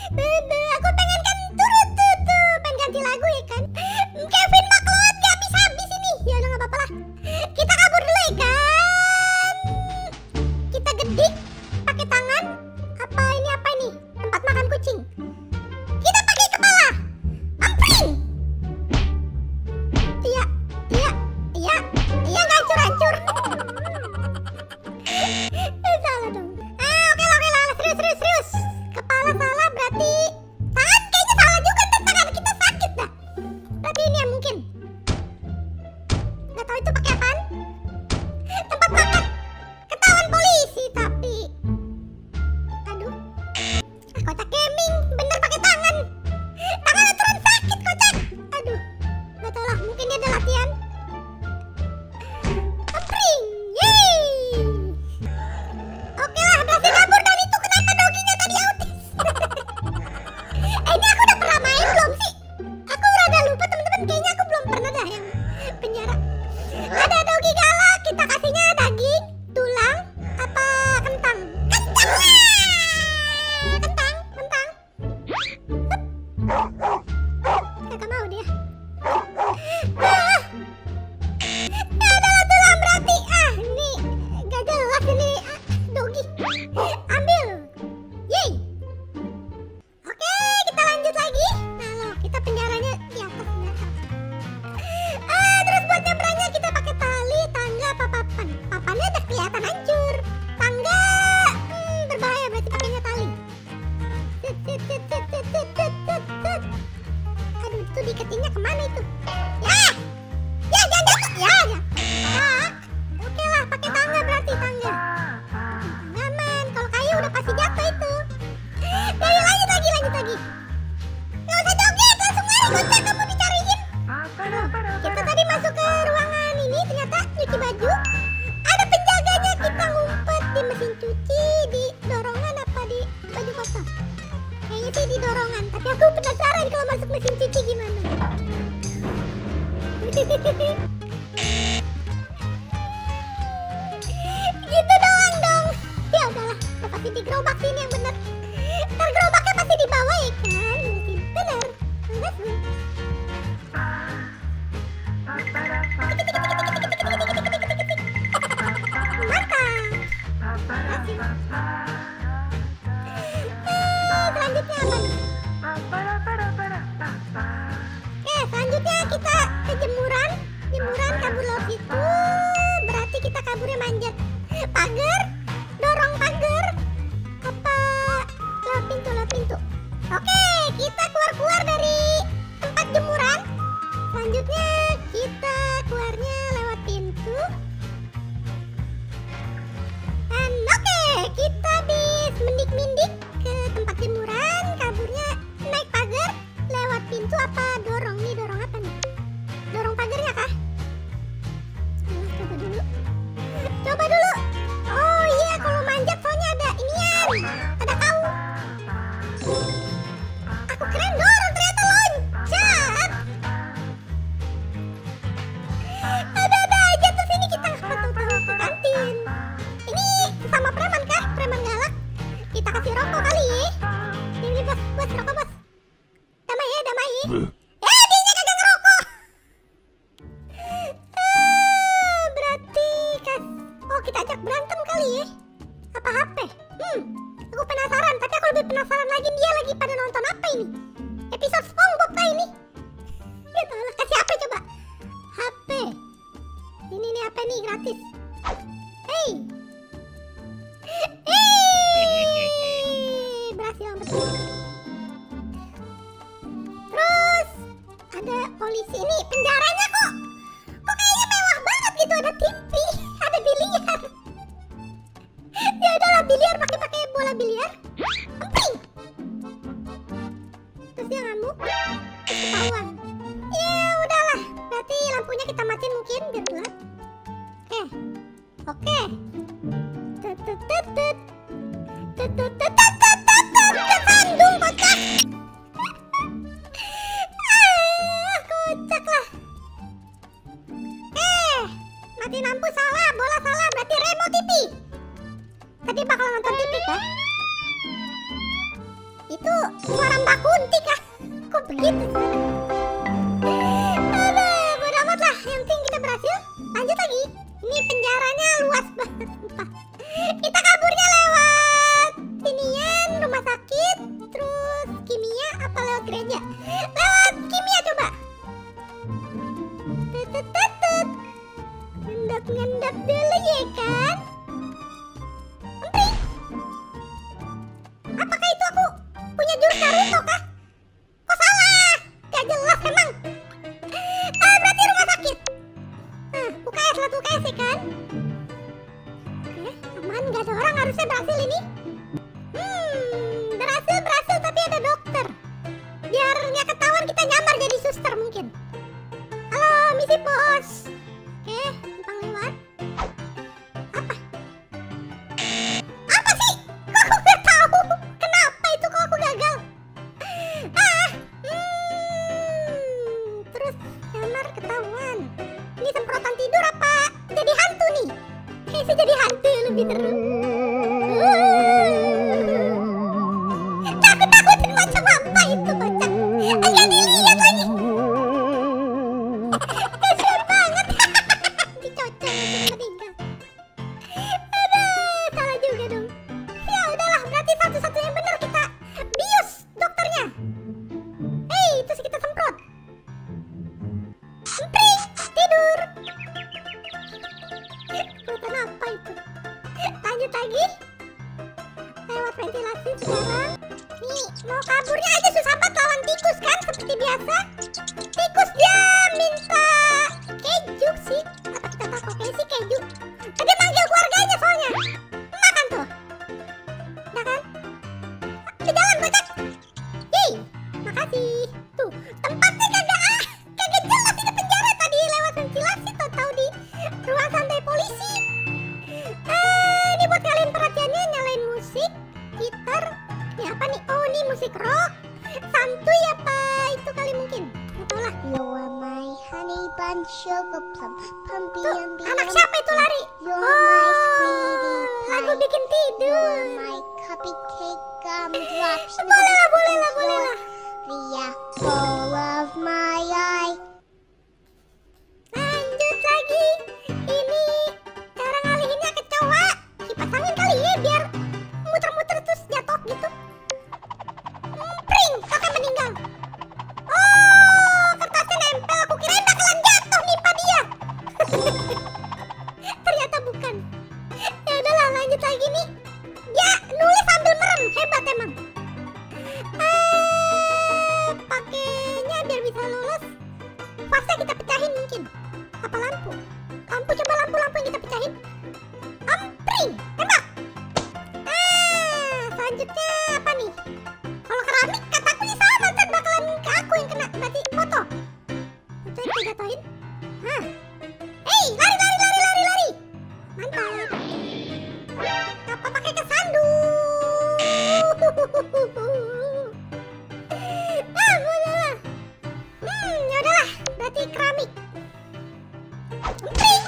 Aku pengen kan turut tuh, pengen ganti lagu ya kan. Kevin McLeod gak habis ini. Ya udah nggak apa-apa lah. Kita kabur dulu ya kan. Kita gedik pakai tangan. Apa ini? Tempat makan kucing. Kita pakai kepala. Ampring. Iya, hancur. Salah dong. Oke lah, serius. Kepala salah berarti tangan kayaknya salah juga. Tangan kita sakit dah. Berarti ini ya mungkin. Nggak tahu itu pakai apaan. Tempat makan. Ketahuan polisi tapi. Aduh. Kocak gaming bener pakai tangan. Tangan aturan sakit kocak. Aduh. Nggak tahu lah, mungkin dia ada latihan. Ampring. Yeay. Oke lah, berhasil kabur dari itu. Kenapa doginya tadi autis? Ini aku udah pernah main belum sih? Aku rada lupa teman-teman. Kayaknya aku belum pernah dah yang penjara. Ada dogi galak, kita kasihnya daging, tulang, apa kentang? Kentang lah! Kentang. Kagak mau dia. Ya adalah tulang berarti. Ini gak jelas ini dogi. Ambil. Yeay. Oke, kita lanjut lagi. Nah, loh, kita penjaranya di atas. Terus buat nyebrangnya kita pakai tali, tangga, apa papan. Papannya udah kelihatan hancur. Tangga berbahaya, berarti pakainya tali. Aduh, itu diketingnya kemana itu? Ya, jangan jatuh. Ya. Oke lah, pakai tangga berarti tangga. Aman, kalau kayu udah pasti jatuh itu. Jadi lanjut lagi. Nggak usah joget, langsung lari kocak, kamu dicariin. Kita tadi masuk ke ruangan ini, ternyata nyuci baju. Ada penjaganya, kita ngumpet di mesin cuci, di dorongan apa di baju kotor. Kayaknya sih di dorongan, tapi aku penasaran kalau masuk mesin cuci gimana. Gitu doang dong. Ya udahlah, udah pasti di gerobak sini yang bener. Ntar gerobaknya pasti di bawah ya kan. Bener. Selanjutnya apa nih? Selanjutnya kita ke jemuran kabur lewat situ. Berarti kita kaburnya manjat pagar, dorong pagar, apa lewat pintu. Oke, kita keluar dari tempat jemuran. Selanjutnya kita keluarnya lewat pintu. Dan oke, kita habis mendik-mendik ke tempat jemuran, kaburnya naik pagar, lewat pintu apa dorong? Nih dorong apa nih? Dorong pagarnya kah? Coba dulu. Oh iya, kalau manjat soalnya ada inian, ada tahu. Aku keren dorong, ternyata loncat. Ada aja terus ini kita tahu ke kantin. Ini sama preman kah? Preman galak. Kita kasih rokok kali ya. Ini bos rokok bos. Damai ya. Dia kagak ngerokok. Berarti kita ajak berantem kali ya. Apa HP? Aku penasaran, tapi aku lebih penasaran lagi dia lagi pada nonton apa ini? Episode SpongeBob kah ini? Ya tolong kasih HP coba. HP. Ini apa nih gratis? Hey. Berhasil betul. Terus ada polisi ini, penjaranya kok kayaknya mewah banget gitu, ada TV, ada biliar. Ya udahlah, biliar pakai bola biliar. Amping. Terus dia ngamuk, ketahuan. Ya udahlah, berarti lampunya kita matiin mungkin biar gelap. Oke. Kesandung kocak. Kocak lah. Mati lampu salah, bola salah, berarti remote TV. Tadi bakal nonton TV kan? Itu suara Mbak Kunti kah? Kok begitu sih? Aduh, bodo amat lah. Yang penting kita berhasil. Lanjut lagi. Ini penjaranya luas banget. Sumpah. Kita kaburnya lewat inian rumah sakit, terus kimia apa lewat gereja? Lewat kimia coba. Tetep. Ngendap dulu ya kan? Empring. Apakah itu aku punya jurus Naruto kah? Kok salah? Gak jelas emang. Berarti rumah sakit. Nah, UKS lah UKS ya kan? Oke, aman, gak ada orang, harusnya berhasil ini. Berhasil, tapi ada dokter. Biar gak ketahuan kita nyamar jadi suster mungkin. Halo, misi bos. Oke, numpang lewat. Apa sih? Kok aku gak tahu? Kenapa itu kok aku gagal? Terus nyamar ketahuan. Ini semprotan tidur apa jadi hantu nih? Kayaknya jadi hantu lebih seru. Takut-takutin macam apa itu bocah? Agak dilihat lagi. Kasian banget. Dicocok meninggal. Aduh, salah juga dong. Ya udahlah, berarti satu-satunya yang benar kita bius dokternya. Hei, terus kita semprot. Empring, tidur. Semprotan apa itu? Lanjut lagi. Lewat ventilasi sekarang. Nih, mau kaburnya aja susah banget lawan tikus kan, seperti biasa. Tikus dia minta keju sih. Apa kita tahu kayaknya sih keju. Dia manggil keluarganya soalnya. Makan tuh. Udah kan? Ke jalan bocah. Yeay, makasih. Tuh, tempatnya kagak jelas ini penjara. Tadi lewat ventilasi, tahu di ruang santai polisi. Ini buat kalian perhatiannya, nyalain musik, gitar. Ini apa nih? Oh, ini musik rock. Santuy apa itu kali mungkin? Nggak tahu lah. You are my honey bun sugar plum pumpy Tuh, and anak siapa itu lari? You're my sweetie lagu pie. bikin tidur. You're my cupcake gumdrops. Boleh lah. The apple of my eye. Lanjut lagi. Ini cara ngalihinnya kecoa. Kipas angin kali ya biar muter-muter terus jatuh gitu. Pring, kakak meninggal. Oh, kertasnya nempel. Aku kirain bakalan jatuh nimpa dia. Ternyata bukan. Ya udahlah, lanjut lagi nih. Ya, nulis sambil merem. Hebat emang. Pakainya biar bisa lulus. Fasnya kita pecahin mungkin. Apa lampu? Coba lampu yang kita pecahin. Ampring, tembak. Selanjutnya apa nih? Kalau keramik kataku sih sama, ntar bakalan ke aku yang kena. Berarti foto. Foto yang kita jatuhin. Hei, lari. Mantap. Apa pakai kesandu? Boleh lah. Ya udahlah, berarti keramik. Empring.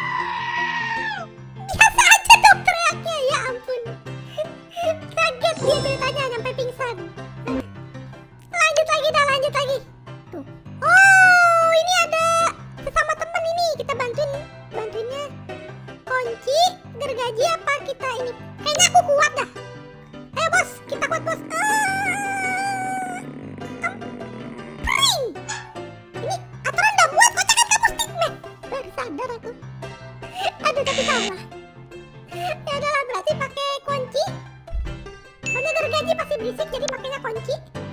Biasa aja dong teriaknya, ya ampun. Kaget dia ceritanya sampai pingsan. Lanjut lagi. Tuh. Oh, ini ada sesama temen ini. Kita bantuinnya. Kunci, gergaji apa kita ini? Kayaknya aku kuat dah. Ayo bos, kita kuat bos. Empring. Ini aturan udah buat, kok jangan kamu stickman. Baru sadar aku. Aduh, tapi salah. Ya udahlah, berarti pakai kunci. Soalnya gergaji pasti berisik, jadi pakainya kunci.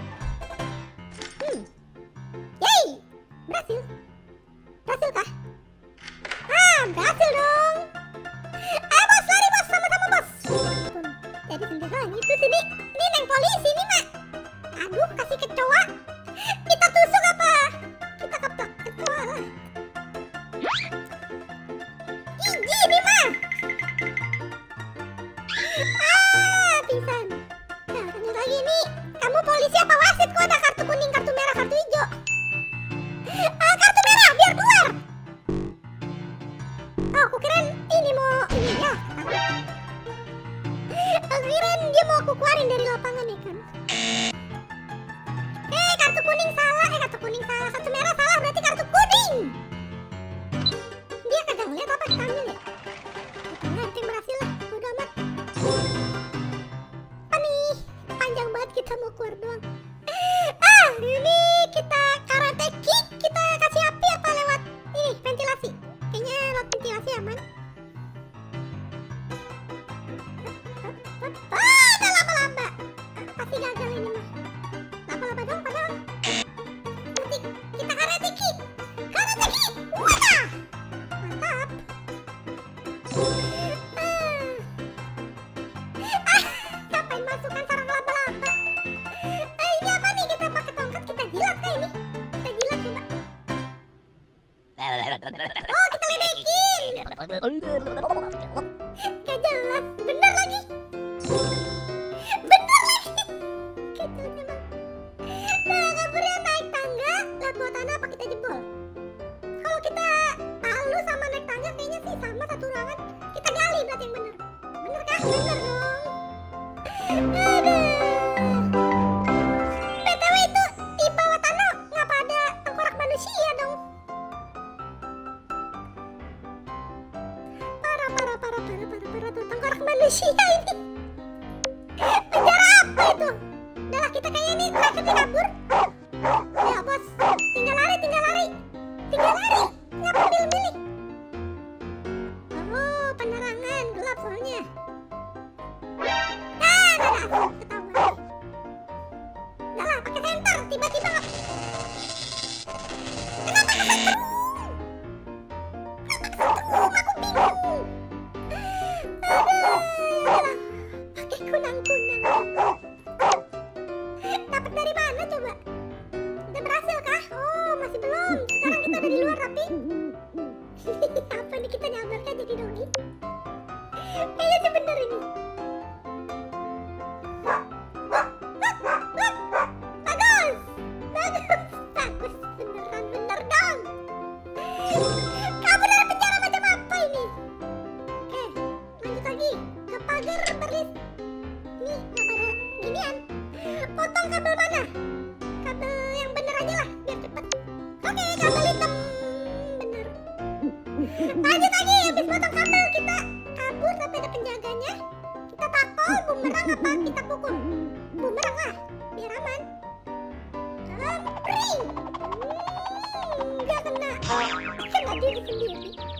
Yeay, berhasil. Berhasil kah? Berhasil dong. Ayo bos, lari bos, sama-sama bos. Jadi sendirian itu sini. Ini neng polisi nih mak. Aduh, kasih kecoa. Kita tusuk apa? Kita keplak kecoa lah. Iji nih mah. Pingsan. Nah, lanjut lagi nih. Kamu polisi apa wasit? Kok ada kartu kuning, kartu merah, kartu hijau? Kartu merah, biar keluar. Oh, aku kirain ini mau ini ya. Aku kirain dia mau aku keluarin dari lapangan ya kan. keluar doang. Ini kita karate kick. Kita kasih api apa lewat ini ventilasi? Kayaknya lewat ventilasi aman. Ada laba-laba. Pasti gagal ini mah. Laba-laba dong padahal. Nanti kita karate kick. Karate kick. Wah! Mantap. Ngapain masukkan sarang laba-laba? Ini apa nih? Kita pakai tongkat, kita jilat kayak ini. Kita jilat coba. Oh, kita ledekin. Gak jelas. Bener lagi. Bener lagi. Kecil memang. Nah, kaburnya naik tangga. Lah buat tanah apa kita jebol? Kalau kita talu sama naik tangga kayaknya sih sama satu ruangan. Kita gali berarti yang bener. Bener kan? Bener dong. Aduh. BTW itu di bawah tanah ngapa ada tengkorak manusia dong? Parah tuh tengkorak manusia ini. Penjara apa itu? Udahlah kita kayaknya nih terakhir kabur. Ya bos, tinggal lari. Ngapa milih-milih? Oh, penerangan gelap soalnya. Ketahuan. Udahlah, pakai senter. Tiba-tiba nggak. Kenapa ke senter? Aku bingung. Aduh, pakai kunang-kunang. Dapat dari mana coba? Udah berhasil kah? Oh, masih belum. Sekarang kita ada di luar tapi. Apa nih kita nyabarkan jadi doggy? Kayaknya sih bener ini. Bagus, bener dong. Kabur dari penjara macam apa ini? Oke, lanjut lagi ke pagar berlis. Nih, nggak pada ginian. Potong kabel mana? Kabel yang bener aja lah, biar cepet. Oke, kabel hitam bener. Lanjut lagi, habis potong kabel kita kabur tapi ada penjaganya. Kita takol, bumerang apa kita pukul? Bumerang lah, biar aman. Kempring. Nggak kena. Kena diri sendiri.